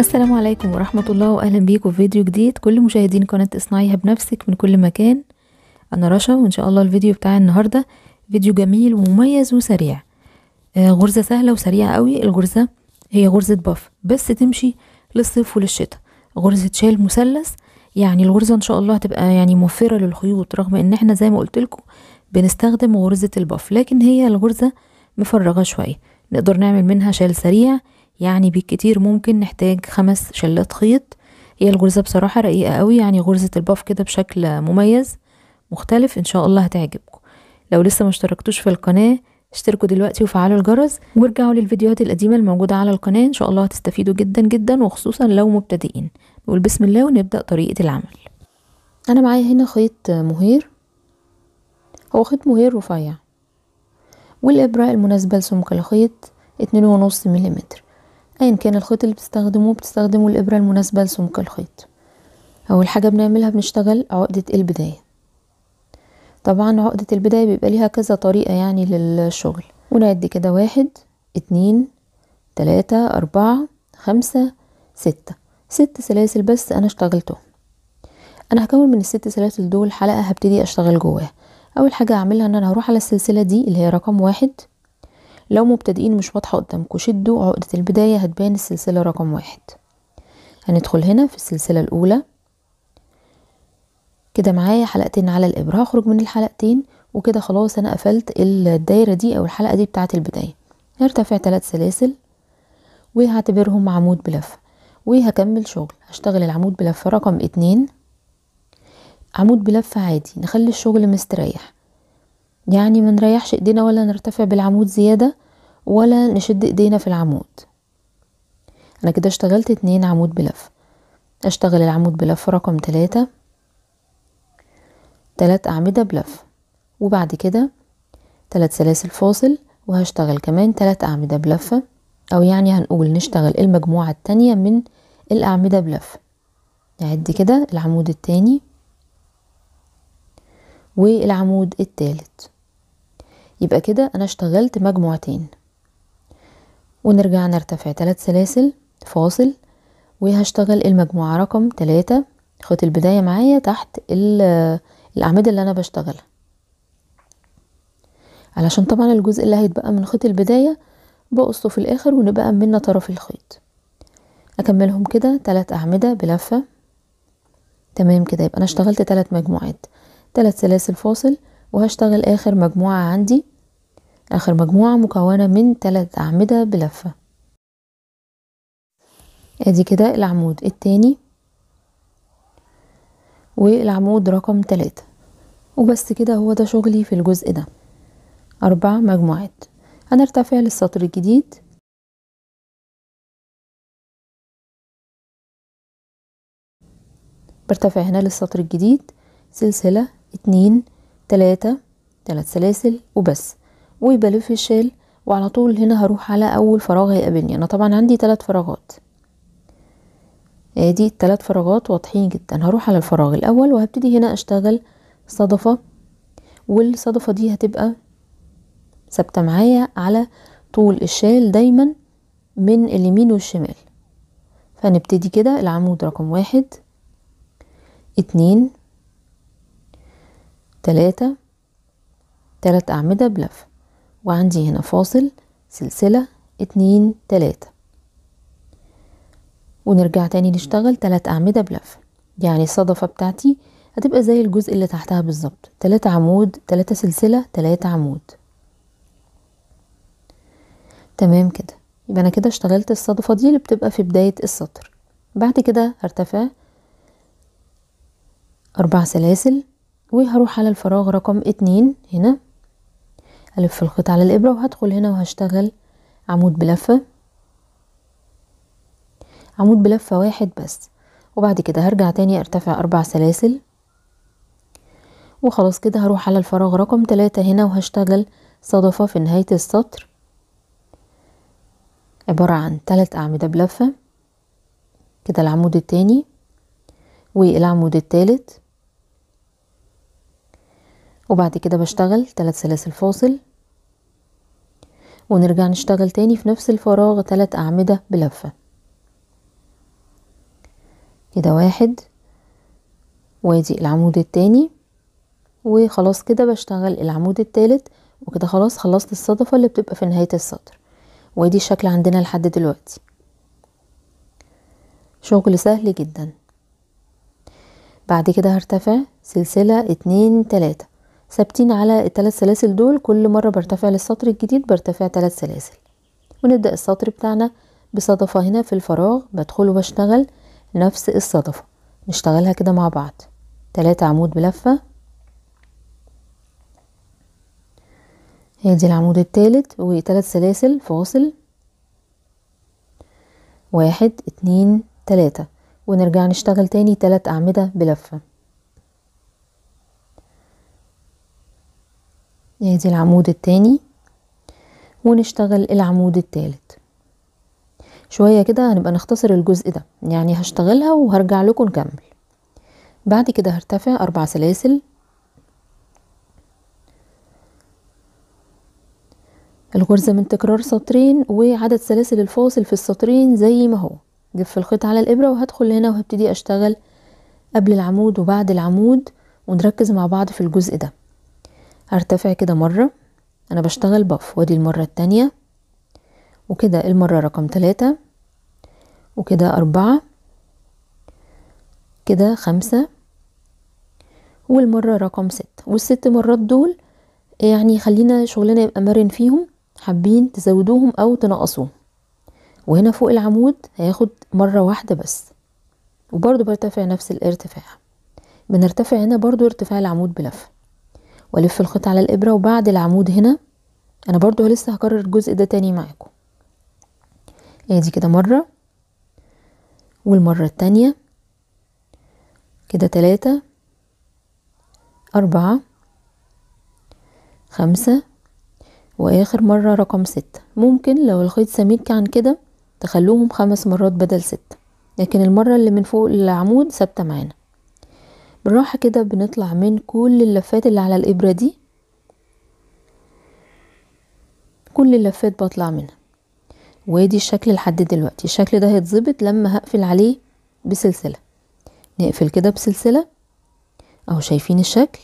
السلام عليكم ورحمة الله، وأهلا بيكم في فيديو جديد. كل مشاهدين قناة اصنعيها بنفسك من كل مكان، أنا رشا، وإن شاء الله الفيديو بتاع النهاردة فيديو جميل ومميز وسريع. غرزة سهلة وسريعة قوي. الغرزة هي غرزة باف بس تمشي للصيف وللشتاء. غرزة شال مثلث، يعني الغرزة إن شاء الله هتبقى يعني موفرة للخيوط، رغم إن احنا زي ما قلت لكم بنستخدم غرزة الباف، لكن هي الغرزة مفرغة شوية. نقدر نعمل منها شال سريع، يعني بالكتير ممكن نحتاج 5 شلات خيط. هي الغرزة بصراحة رقيقة قوي، يعني غرزة الباف كده بشكل مميز مختلف، ان شاء الله هتعجبكم. لو لسه ما اشتركتوش في القناة اشتركوا دلوقتي وفعلوا الجرس، وارجعوا للفيديوهات القديمة الموجودة على القناة، ان شاء الله هتستفيدوا جدا جدا، وخصوصا لو مبتدئين. نقول بسم الله ونبدأ طريقة العمل. انا معايا هنا خيط مهير، هو خيط مهير رفيع، والإبرة المناسبة لسمك الخيط 2.5 ملم. ايا كان الخيط اللي بتستخدموا الإبرة المناسبة لسمك الخيط. اول حاجة بنعملها بنشتغل عقدة البداية. طبعا عقدة البداية بيبقى ليها كذا طريقة يعني للشغل، ونعد كده 1 2 3 4 5 6. 6 سلاسل بس انا اشتغلتهم. انا هكون من ال6 سلاسل دول حلقة هبتدي اشتغل جواها. اول حاجة هعملها ان انا هروح على السلسلة دي اللي هي رقم 1. لو مبتدئين مش واضحة قدامكم شدوا عقدة البداية هتبان السلسلة رقم 1. هندخل هنا في السلسلة الاولى كده، معايا حلقتين على الإبرة، هخرج من الحلقتين وكده خلاص انا قفلت الدايرة دي او الحلقة دي بتاعت البداية. هرتفع 3 سلاسل وهعتبرهم عمود بلفة، وهكمل شغل. هشتغل العمود بلفة رقم 2. عمود بلفة عادي، نخلي الشغل مستريح، يعني ما نريحش ايدينا ولا نرتفع بالعمود زيادة ولا نشد ايدينا في العمود. انا كده اشتغلت 2 عمود بلفة. اشتغل العمود بلفة رقم 3، 3 أعمدة بلفة، وبعد كده 3 سلاسل فاصل، وهشتغل كمان 3 أعمدة بلفة، او يعني هنقول نشتغل المجموعة التانية من الأعمدة بلفة. نعد كده العمود التاني والعمود التالت، يبقى كده انا اشتغلت مجموعتين. ونرجع نرتفع 3 سلاسل فاصل، وهشتغل المجموعة رقم 3. خيط البداية معايا تحت الأعمدة اللي انا بشتغلها، علشان طبعا الجزء اللي هيتبقى من خيط البداية بقصه في الاخر ونبقى أمنا طرف الخيط. اكملهم كده 3 أعمدة بلفة. تمام كده، يبقى انا اشتغلت 3 مجموعات، 3 سلاسل فاصل، وهشتغل اخر مجموعة عندي، اخر مجموعة مكونة من 3 أعمدة بلفة. ادي كده العمود التاني والعمود رقم 3، وبس كده. هو ده شغلي في الجزء ده، 4 مجموعات. هنرتفع للسطر الجديد. برتفع هنا للسطر الجديد سلسلة 2 3 3 سلاسل وبس، وبلف الشال، وعلى طول هنا هروح على اول فراغ هيقابلني. انا طبعا عندي 3 فراغات، ادي 3 فراغات واضحين جدا. هروح على الفراغ الاول وهبتدي هنا اشتغل صدفة، والصدفة دي هتبقى ثابتة معايا على طول الشال دايما من اليمين والشمال. فنبتدي كده العمود رقم 1 2 3 3 أعمدة بلفة، وعندي هنا فاصل سلسلة 2 3، ونرجع تاني نشتغل 3 أعمدة بلفة. يعني الصدفة بتاعتي هتبقى زي الجزء اللي تحتها بالظبط، 3 عمود 3 سلسلة 3 عمود. تمام كده، يبقى انا كده اشتغلت الصدفة دي اللي بتبقى في بداية السطر. بعد كده هرتفع 4 سلاسل، وهروح على الفراغ رقم 2 هنا، الف الخيط على الابرة وهدخل هنا وهشتغل عمود بلفة، عمود بلفة واحد بس. وبعد كده هرجع تاني ارتفع 4 سلاسل، وخلاص كده هروح على الفراغ رقم 3 هنا وهشتغل صدفة في نهاية السطر، عبارة عن 3 أعمدة بلفة. كده العمود التاني والعمود التالت، وبعد كده بشتغل 3 سلاسل فاصل، ونرجع نشتغل تاني في نفس الفراغ 3 أعمدة بلفة. كده 1 وادي العمود التاني، وخلاص كده بشتغل العمود التالت، وكده خلاص خلصت الصدفة اللي بتبقى في نهاية السطر. وادي الشكل عندنا لحد دلوقتي، شغل سهل جدا. بعد كده هرتفع سلسلة 2 3 ثابتين على ال3 سلاسل دول، كل مرة برتفع للسطر الجديد برتفع 3 سلاسل. ونبدأ السطر بتاعنا بصدفة هنا في الفراغ، بدخل وبشتغل نفس الصدفة، نشتغلها كده مع بعض. 3 عمود بلفة، هادي العمود التالت و3 سلاسل فاصل، 1 2 3 ونرجع نشتغل تاني 3 أعمدة بلفة. هادي العمود التاني ونشتغل العمود التالت. شوية كده هنبقى نختصر الجزء ده، يعني هشتغلها وهرجع لكم نكمل. بعد كده هرتفع 4 سلاسل، الغرزة من تكرار سطرين وعدد سلاسل الفاصل في السطرين زي ما هو. جف الخيط على الإبرة وهدخل هنا وهبتدي أشتغل قبل العمود وبعد العمود، ونركز مع بعض في الجزء ده. هرتفع كده مرة، أنا بشتغل بف، ودي المرة التانية، وكده المرة رقم 3، وكده 4، كده 5، والمرة رقم 6. والست مرات دول يعني خلينا شغلنا يبقى مرن فيهم، حابين تزودوهم أو تنقصوهم. وهنا فوق العمود هياخد مرة واحدة بس، وبرضو برتفع نفس الارتفاع. بنرتفع هنا برضو ارتفاع العمود بلفة، والف الخيط على الإبرة، وبعد العمود هنا أنا برضو لسه هكرر الجزء ده تاني معاكم. ادي كده مرة، والمرة التانية، كده 3 4 5، واخر مرة رقم 6. ممكن لو الخيط سميك عن كده تخلوهم 5 مرات بدل 6، لكن المرة اللي من فوق العمود ثابتة معانا. بالراحة كده بنطلع من كل اللفات اللي على الإبرة دي، كل اللفات بطلع منها. وادي الشكل لحد دلوقتي. الشكل ده هيتظبط لما هقفل عليه بسلسلة. نقفل كده بسلسلة اهو، شايفين الشكل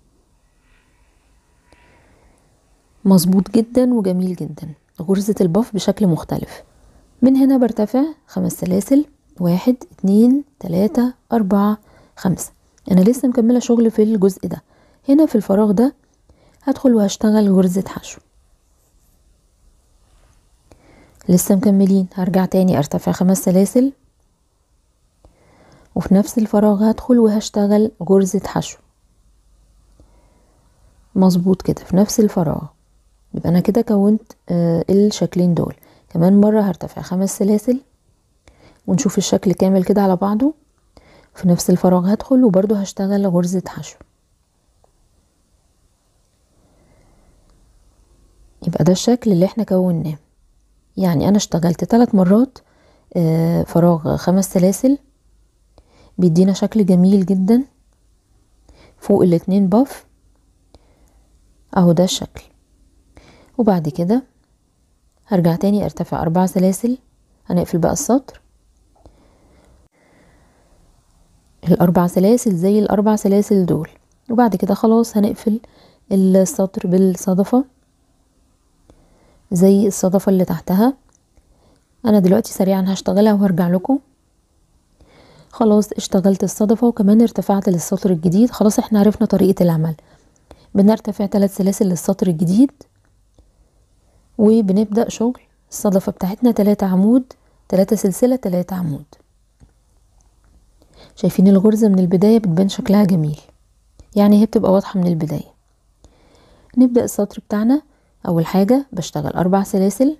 مظبوط جدا وجميل جدا. غرزة الباف بشكل مختلف. من هنا برتفع 5 سلاسل، 1 2 3 4 5. انا لسه مكملة شغل في الجزء ده. هنا في الفراغ ده هدخل وهشتغل غرزة حشو، لسه مكملين. هرجع تاني ارتفع 5 سلاسل، وفي نفس الفراغ هدخل وهشتغل غرزة حشو مظبوط كده في نفس الفراغ. يبقى انا كده كونت الشكلين دول. كمان مرة هرتفع 5 سلاسل، ونشوف الشكل كامل كده على بعضه. في نفس الفراغ هدخل وبرضو هشتغل غرزة حشو. يبقى ده الشكل اللي احنا كوناه. يعني انا اشتغلت 3 مرات فراغ 5 سلاسل، بيدينا شكل جميل جدا فوق الاتنين باف اهو، ده الشكل. وبعد كده هرجع تاني ارتفع 4 سلاسل، هنقفل بقى السطر. ال4 سلاسل زي ال4 سلاسل دول، وبعد كده خلاص هنقفل السطر بالصدفة زي الصدفة اللي تحتها. انا دلوقتي سريعا هشتغلها وهرجع لكم. خلاص اشتغلت الصدفة وكمان ارتفعت للسطر الجديد. خلاص احنا عرفنا طريقة العمل. بنرتفع 3 سلاسل للسطر الجديد، وبنبدأ شغل الصدفة بتاعتنا 3 عمود، 3 سلسلة، 3 عمود. شايفين الغرزة من البداية بتبان شكلها جميل، يعني هي بتبقى واضحة من البداية. نبدأ السطر بتاعنا. اول حاجة بشتغل 4 سلاسل،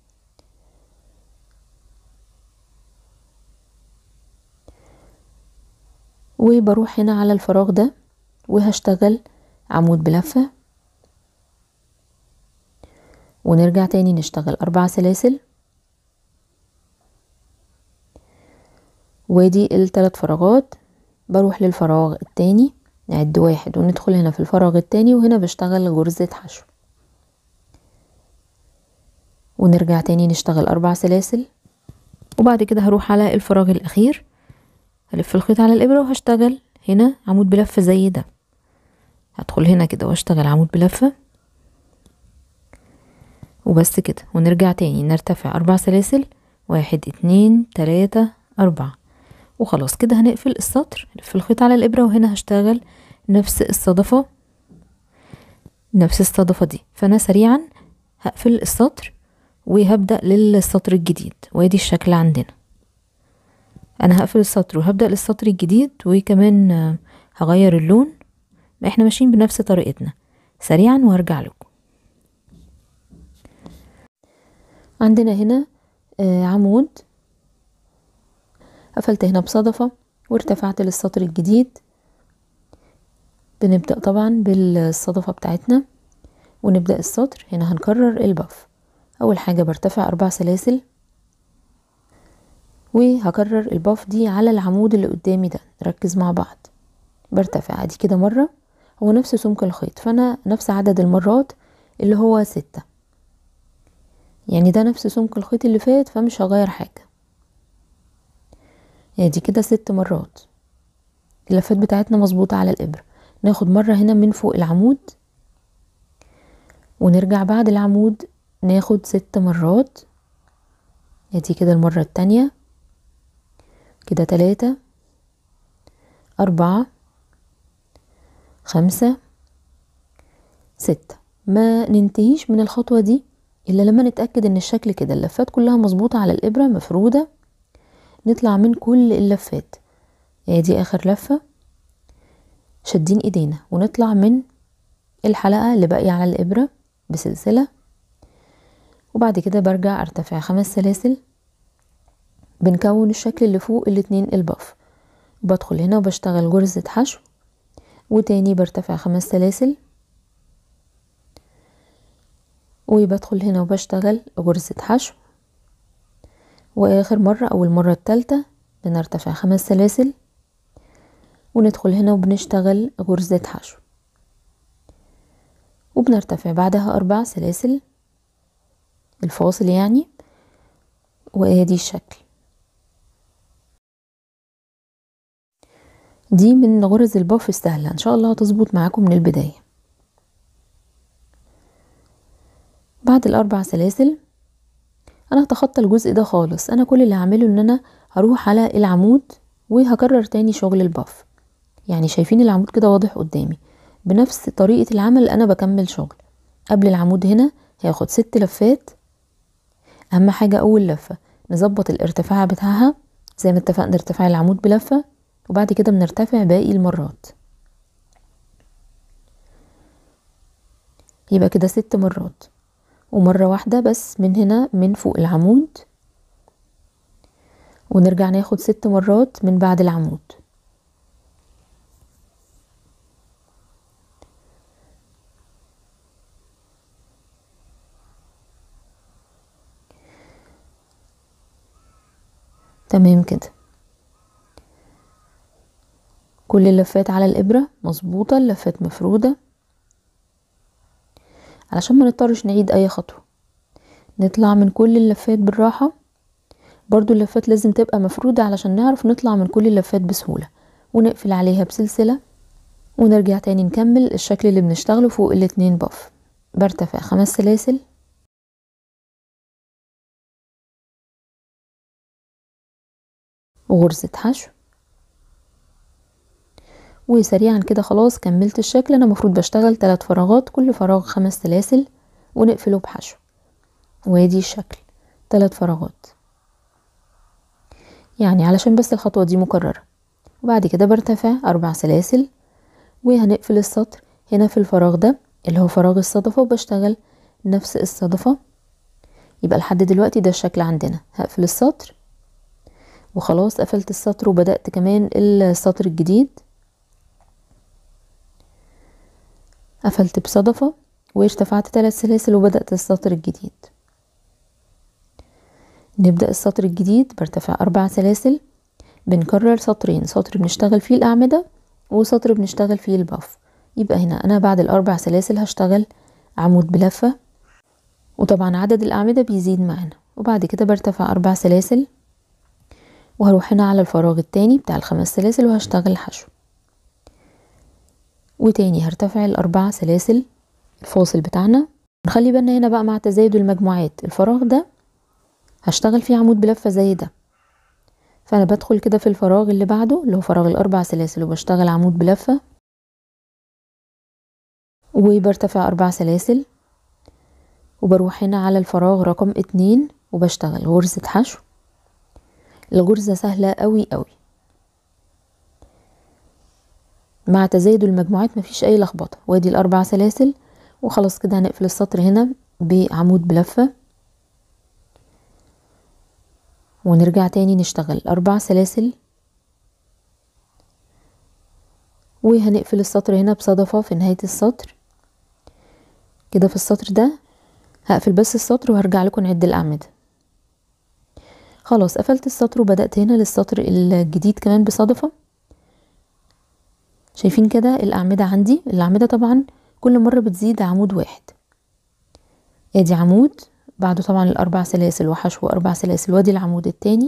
وبروح هنا على الفراغ ده وهشتغل عمود بلفة، ونرجع تاني نشتغل 4 سلاسل، وادي ال3 فراغات. بروح للفراغ التاني، نعد 1 وندخل هنا في الفراغ التاني، وهنا بشتغل غرزة حشو، ونرجع تاني نشتغل 4 سلاسل. وبعد كده هروح على الفراغ الأخير، هلف الخيط على الابرة وهشتغل هنا عمود بلفة زي ده. هدخل هنا كده واشتغل عمود بلفة وبس كده، ونرجع تاني نرتفع 4 سلاسل، 1 2 3 4 وخلاص كده. هنقفل السطر، هلف الخيط على الابرة وهنا هشتغل نفس الصدفة دي. فانا سريعا هقفل السطر وهبدأ للسطر الجديد، وادي الشكل عندنا. انا هقفل السطر وهبدأ للسطر الجديد، وكمان هغير اللون. احنا ماشيين بنفس طريقتنا سريعا وهرجع لكم. عندنا هنا عمود، قفلت هنا بصدفة وارتفعت للسطر الجديد. بنبدأ طبعا بالصدفة بتاعتنا ونبدأ السطر. هنا هنكرر البف. اول حاجة برتفع 4 سلاسل وهكرر الباف دي على العمود اللي قدامي ده. نركز مع بعض. برتفع ادي كده مرة، هو نفس سمك الخيط، فانا نفس عدد المرات اللي هو 6، يعني ده نفس سمك الخيط اللي فات، فمش هغير حاجة. ادي كده 6 مرات. اللفات بتاعتنا مظبوطة على الابرة. ناخد مرة هنا من فوق العمود ونرجع بعد العمود ناخد 6 مرات. ادي كده المرة التانية كده 3 4 5 6. ما ننتهيش من الخطوة دي الا لما نتأكد ان الشكل كده اللفات كلها مظبوطة على الابرة مفرودة. نطلع من كل اللفات. ادي اخر لفة، شدين ايدينا ونطلع من الحلقة اللي باقية على الابرة بسلسلة، وبعد كده برجع ارتفع 5 سلاسل. بنكون الشكل اللي فوق الاتنين الباف. بدخل هنا وبشتغل غرزة حشو، وتاني برتفع 5 سلاسل، وبدخل هنا وبشتغل غرزة حشو، واخر مرة او المرة التالتة بنرتفع 5 سلاسل وندخل هنا وبنشتغل غرزة حشو، وبنرتفع بعدها 4 سلاسل الفاصل يعني. وادي الشكل. دي من غرز الباف السهلة، ان شاء الله هتظبط معاكم من البداية. بعد ال4 سلاسل انا هتخطى الجزء ده خالص. انا كل اللي هعمله ان انا هروح على العمود وهكرر تاني شغل الباف. يعني شايفين العمود كده واضح قدامي. بنفس طريقة العمل انا بكمل شغل. قبل العمود هنا هياخد 6 لفات. اهم حاجة اول لفة نظبط الارتفاع بتاعها زي ما اتفقنا، نرتفع العمود بلفة وبعد كده بنرتفع باقي المرات. يبقى كده 6 مرات، ومرة واحدة بس من هنا من فوق العمود، ونرجع ناخد 6 مرات من بعد العمود. تمام كده. كل اللفات على الابرة مظبوطة، اللفات مفرودة علشان ما نضطرش نعيد اي خطوة. نطلع من كل اللفات بالراحة. برضو اللفات لازم تبقى مفرودة علشان نعرف نطلع من كل اللفات بسهولة، ونقفل عليها بسلسلة ونرجع تاني نكمل الشكل اللي بنشتغله فوق الاتنين باف. برتفع 5 سلاسل وغرزة حشو، وسريعا كده خلاص كملت الشكل. انا مفروض بشتغل 3 فراغات، كل فراغ 5 سلاسل ونقفله بحشو. وادي الشكل 3 فراغات، يعني علشان بس الخطوة دي مكررة. وبعد كده برتفع 4 سلاسل وهنقفل السطر هنا في الفراغ ده اللي هو فراغ الصدفة، وبشتغل نفس الصدفة. يبقى لحد دلوقتي ده الشكل عندنا. هقفل السطر وخلاص قفلت السطر وبدأت كمان السطر الجديد. قفلت بصدفة وارتفعت 3 سلاسل وبدأت السطر الجديد. نبدأ السطر الجديد. برتفع 4 سلاسل. بنكرر سطرين، سطر بنشتغل فيه الأعمدة وسطر بنشتغل فيه الباف. يبقى هنا أنا بعد ال4 سلاسل هشتغل عمود بلفة، وطبعا عدد الأعمدة بيزيد معانا. وبعد كده برتفع 4 سلاسل وهروح هنا على الفراغ التاني بتاع ال5 سلاسل وهشتغل حشو، وتاني هرتفع ال4 سلاسل الفاصل بتاعنا. نخلي بالنا هنا بقى مع تزايد المجموعات الفراغ ده هشتغل فيه عمود بلفة زي ده، فانا بدخل كده في الفراغ اللي بعده اللي هو فراغ ال4 سلاسل وبشتغل عمود بلفة، وبرتفع 4 سلاسل، وبروح هنا على الفراغ رقم 2 وبشتغل غرزة حشو. الغرزة سهلة قوي قوي مع تزايد المجموعات، مفيش اي لخبطة. وادي ال4 سلاسل وخلاص كده هنقفل السطر هنا بعمود بلفة، ونرجع تاني نشتغل 4 سلاسل، وهنقفل السطر هنا بصدفة في نهاية السطر كده. في السطر ده هقفل بس السطر وهرجع لكم نعد الأعمدة. خلاص قفلت السطر وبدأت هنا للسطر الجديد كمان بصدفة. شايفين كده الأعمدة عندي، الأعمدة طبعا كل مرة بتزيد عمود واحد. ادي عمود بعده طبعا ال4 سلاسل وحشو 4 سلاسل، وادي العمود التاني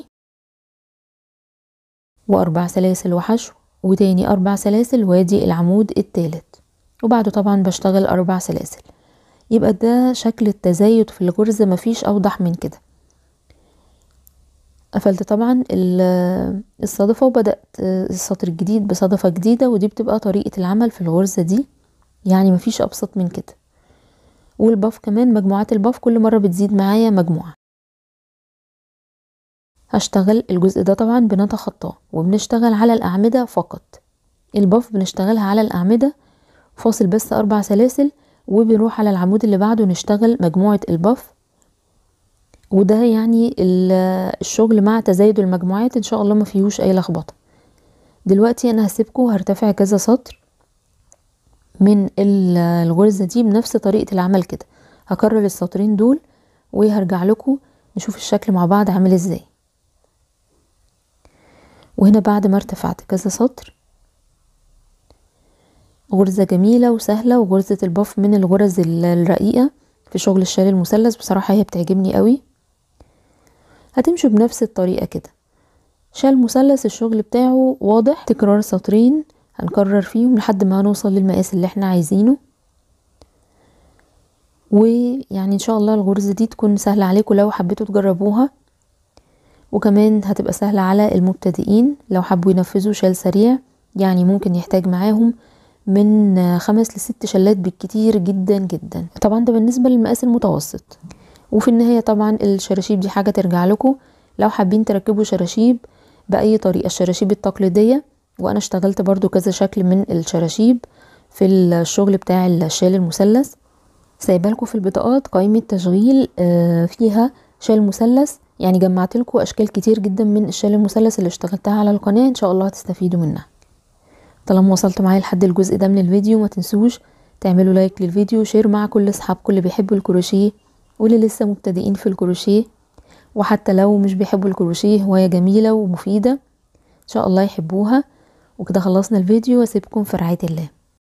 و4 سلاسل وحشو، وتاني 4 سلاسل، وادي العمود التالت وبعده طبعا بشتغل 4 سلاسل. يبقى ده شكل التزايد في الغرزة، مفيش اوضح من كده. قفلت طبعا الصدفة وبدأت السطر الجديد بصدفة جديدة، ودي بتبقى طريقة العمل في الغرزة دي، يعني مفيش ابسط من كده. والباف كمان مجموعات الباف كل مرة بتزيد معايا مجموعة. هشتغل الجزء ده طبعا بنتخطاه وبنشتغل على الأعمدة فقط. الباف بنشتغلها على الأعمدة فاصل بس 4 سلاسل، وبنروح على العمود اللي بعده نشتغل مجموعة الباف. وده يعني الشغل مع تزايد المجموعات ان شاء الله ما فيهوش اي لخبطة. دلوقتي انا هسيبكم هرتفع كذا سطر من الغرزة دي بنفس طريقة العمل كده. هكرر السطرين دول وهرجع لكم نشوف الشكل مع بعض عامل ازاي. وهنا بعد ما ارتفعت كذا سطر، غرزة جميلة وسهلة، وغرزة الباف من الغرز الرقيقة في شغل الشال المثلث، بصراحة هي بتعجبني قوي. هتمشوا بنفس الطريقة كده. شال مثلث الشغل بتاعه واضح، تكرار سطرين هنكرر فيهم لحد ما هنوصل للمقاس اللي احنا عايزينه. ويعني ان شاء الله الغرزة دي تكون سهلة عليكم لو حبيتوا تجربوها، وكمان هتبقى سهلة على المبتدئين لو حبوا ينفذوا شال سريع. يعني ممكن يحتاج معاهم من 5 ل6 شلات بالكتير جدا جدا. طبعا ده بالنسبة للمقاس المتوسط. وفي النهاية طبعا الشراشيب دي حاجة ترجع لكم لو حابين تركبوا شراشيب بأي طريقة. الشراشيب التقليدية، وانا اشتغلت برضو كذا شكل من الشراشيب في الشغل بتاع الشال المثلث. سايبه لكم في البطاقات قائمة تشغيل فيها شال مثلث، يعني جمعت لكم اشكال كتير جدا من الشال المثلث اللي اشتغلتها على القناة، ان شاء الله هتستفيدوا منها. طالما وصلتوا معايا لحد الجزء ده من الفيديو ما تنسوش تعملوا لايك للفيديو وشير مع كل اصحابكم اللي بيحبوا الكروشيه واللي لسه مبتدئين في الكروشيه، وحتى لو مش بيحبوا الكروشيه هواية جميلة ومفيدة ان شاء الله يحبوها. وكده خلصنا الفيديو واسيبكم في رعاية الله.